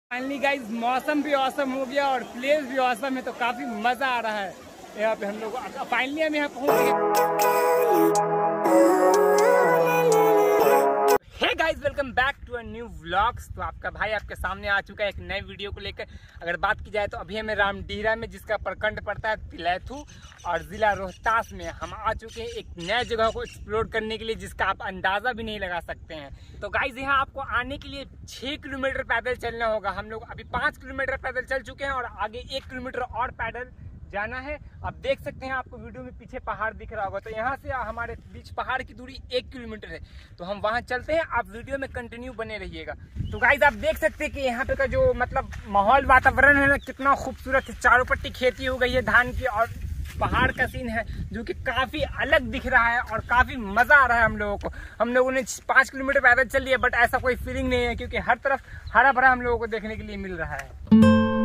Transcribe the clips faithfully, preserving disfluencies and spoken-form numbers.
Finally guys मौसम भी awesome हो गया और प्लेस भी औसम है, तो काफ़ी मज़ा आ रहा है यहाँ पे हम लोग। फाइनली हम यहाँ पहुँच गए। Hey guys, welcome back to a new vlogs. तो आपका भाई आपके सामने आ चुका है एक नए वीडियो को लेकर। अगर बात की जाए तो अभी हमें रामडीरा में, जिसका प्रखंड पड़ता है तिलैथू और ज़िला रोहतास में, हम आ चुके हैं एक नए जगह को एक्सप्लोर करने के लिए, जिसका आप अंदाज़ा भी नहीं लगा सकते हैं। तो गाइस, यहाँ आपको आने के लिए छः किलोमीटर पैदल चलना होगा। हम लोग अभी पाँच किलोमीटर पैदल चल चुके हैं और आगे एक किलोमीटर और पैदल जाना है। आप देख सकते हैं, आपको वीडियो में पीछे पहाड़ दिख रहा होगा। तो यहाँ से हमारे बीच पहाड़ की दूरी एक किलोमीटर है, तो हम वहाँ चलते हैं। आप वीडियो में कंटिन्यू बने रहिएगा। तो गाइस, आप देख सकते हैं कि यहाँ पे का जो मतलब माहौल, वातावरण है ना, कितना खूबसूरत है। चारों पट्टी खेती हो गई है धान की, और पहाड़ का सीन है जो कि काफ़ी अलग दिख रहा है और काफ़ी मज़ा आ रहा है हम लोगों को। हम लोगों ने पाँच किलोमीटर पैदल चल लिया, बट ऐसा कोई फीलिंग नहीं है, क्योंकि हर तरफ हरा भरा हम लोगों को देखने के लिए मिल रहा है।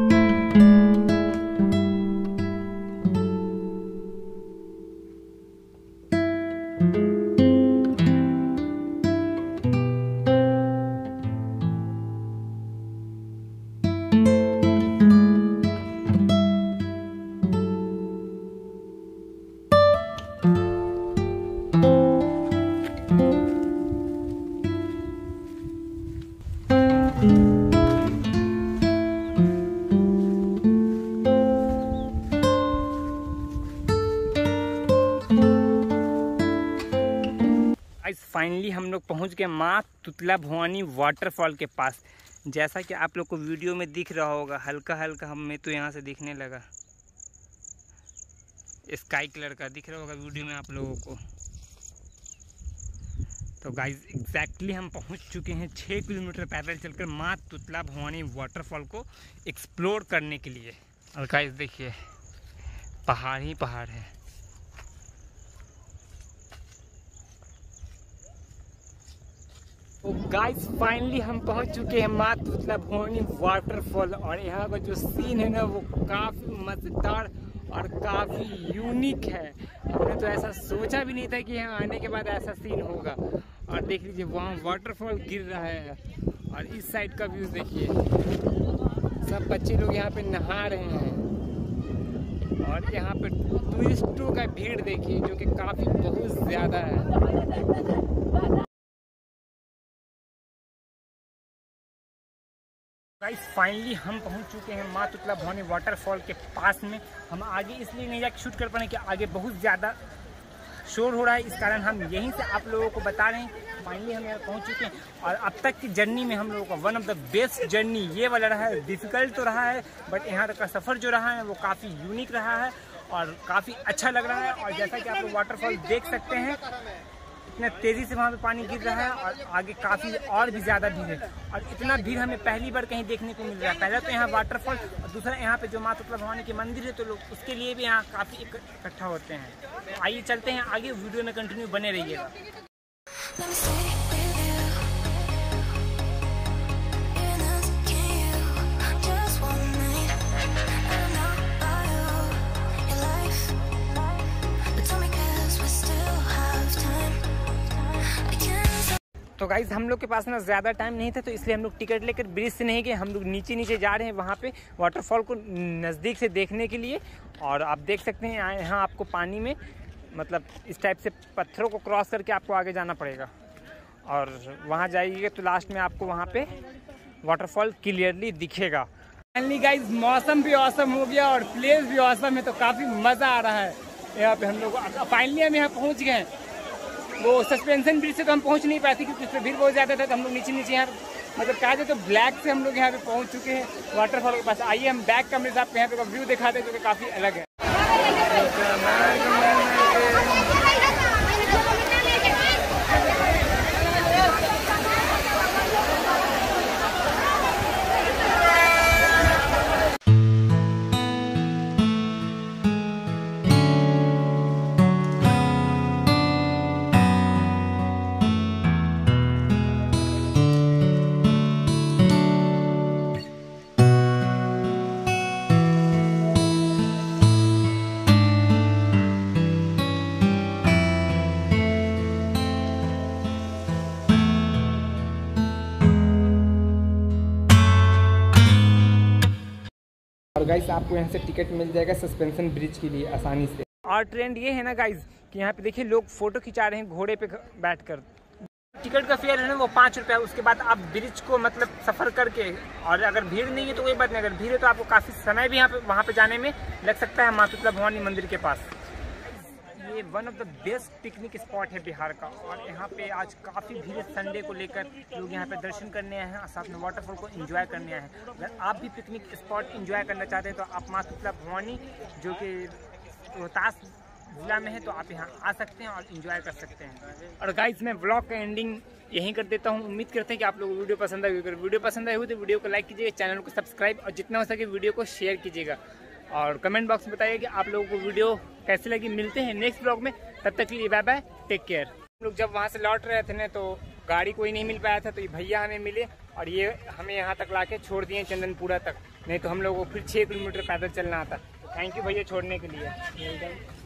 फाइनली हम लोग पहुंच गए माँ तुतला भवानी वाटरफॉल के पास। जैसा कि आप लोग को वीडियो में दिख रहा होगा, हल्का हल्का हमें तो यहाँ से दिखने लगा, स्काई कलर का दिख रहा होगा वीडियो में आप लोगों को। तो गाइस, एग्जैक्टली हम पहुंच चुके हैं छः किलोमीटर पैदल चलकर माँ तुतला भवानी वाटरफॉल को एक्सप्लोर करने के लिए। और गाइस देखिए, पहाड़ ही पहाड़ है। तो गाइस, फाइनली हम पहुंच चुके हैं माँ तुतला भवानी वाटरफॉल, और यहाँ का जो सीन है ना, वो काफ़ी मज़ेदार और काफ़ी यूनिक है। हमने तो ऐसा सोचा भी नहीं था कि यहाँ आने के बाद ऐसा सीन होगा। और देख लीजिए, वहाँ वाटरफॉल गिर रहा है, और इस साइड का व्यू देखिए, सब बच्चे लोग यहाँ पे नहा रहे हैं। और यहाँ पे टूरिस्टों का भीड़ देखिए, जो कि काफ़ी बहुत ज़्यादा है। गाइस, फाइनली हम पहुंच चुके हैं माँ तुतला भवानी वाटरफॉल के पास में। हम आगे इसलिए नहीं जाकर शूट कर पाए कि आगे बहुत ज़्यादा शोर हो रहा है, इस कारण हम यहीं से आप लोगों को बता रहे हैं। फाइनली हम यहाँ पहुंच चुके हैं, और अब तक की जर्नी में हम लोगों का one of the best journey ये वाला रहा है। डिफ़िकल्ट तो रहा है, बट यहाँ तक का सफ़र जो रहा है वो काफ़ी यूनिक रहा है और काफ़ी अच्छा लग रहा है। और जैसा कि आप लोग वाटरफॉल देख सकते हैं, इतना तेज़ी से वहाँ पे पानी गिर रहा है, और आगे काफ़ी और भी ज़्यादा भीड़ है। और इतना भीड़ हमें पहली बार कहीं देखने को मिल रहा है। पहले तो यहाँ वाटरफॉल, और दूसरा यहाँ पे जो माँ तुतला भवानी के मंदिर है, तो लोग उसके लिए भी यहाँ काफ़ी इकट्ठा होते हैं। तो आइए चलते हैं आगे, वीडियो में कंटिन्यू बने रहिएगा। तो गाइज, हम लोग के पास ना ज़्यादा टाइम नहीं था, तो इसलिए हम लोग टिकट लेकर ब्रिज से नहीं गए। हम लोग नीचे नीचे जा रहे हैं वहाँ पे वाटरफॉल को नज़दीक से देखने के लिए। और आप देख सकते हैं यहाँ आपको पानी में मतलब इस टाइप से पत्थरों को क्रॉस करके आपको आगे जाना पड़ेगा, और वहाँ जाइएगा तो लास्ट में आपको वहाँ पे वाटरफॉल क्लियरली दिखेगा। फाइनली गाइज, मौसम भी औसम हो गया और प्लेस भी औसम है, तो काफ़ी मज़ा आ रहा है यहाँ पे हम लोग। फाइनली हम यहाँ पहुँच गए। वो सस्पेंशन ब्रिज से तो हम पहुंच नहीं पाए थे, क्योंकि उसमें भीड़ बहुत ज़्यादा था। तो हम लोग नीचे नीचे यहाँ मतलब कहा जाए तो ब्लैक से हम लोग यहाँ पे पहुंच चुके हैं वाटरफॉल के पास। आइए हम बैक कैमरे से आपको यहाँ पे का व्यू दिखाते हैं, जो कि काफ़ी अलग है। और गाइस आपको यहाँ से टिकट मिल जाएगा सस्पेंशन ब्रिज के लिए आसानी से। और ट्रेंड ये है ना गाइस कि यहाँ पे देखिए लोग फोटो खिंचा रहे हैं घोड़े पे बैठकर। टिकट का फेयर है ना वो पाँच रुपया। उसके बाद आप ब्रिज को मतलब सफ़र करके, और अगर भीड़ नहीं है तो कोई बात नहीं, अगर भीड़ है तो आपको काफ़ी समय भी यहाँ पे वहाँ पे जाने में लग सकता है मातुतला भवानी मंदिर के पास। ये one of the best picnic spot है बिहार का, और यहाँ पे आज काफ़ी भीड़ है। संडे को लेकर लोग यहाँ पे दर्शन करने आए हैं और साथ में वाटरफॉल को एंजॉय करने आए हैं। अगर आप भी पिकनिक स्पॉट एंजॉय करना चाहते हैं तो आप मातुतला भवानी जो कि रोहतास जिला में है तो आप यहाँ आ सकते हैं और एंजॉय कर सकते हैं। और गाइस मैं ब्लॉग का एंडिंग यहीं कर देता हूँ। उम्मीद करते हैं कि आप लोगों को वीडियो पसंद आई। अगर वीडियो पसंद आई हो तो वीडियो को लाइक कीजिएगा, चैनल को सब्सक्राइब और जितना हो सके वीडियो को शेयर कीजिएगा। और कमेंट बॉक्स में बताइए कि आप लोगों को वीडियो कैसी लगी। मिलते हैं नेक्स्ट ब्लॉग में, तब तक के लिए बाय बाय, टेक केयर। हम लोग जब वहाँ से लौट रहे थे ना तो गाड़ी कोई नहीं मिल पाया था, तो ये भैया हमें मिले और ये हमें यहाँ तक ला के छोड़ दिए चंदनपुरा तक, नहीं तो हम लोग को फिर छः किलोमीटर पैदल चलना आता। थैंक यू भैया छोड़ने के लिए।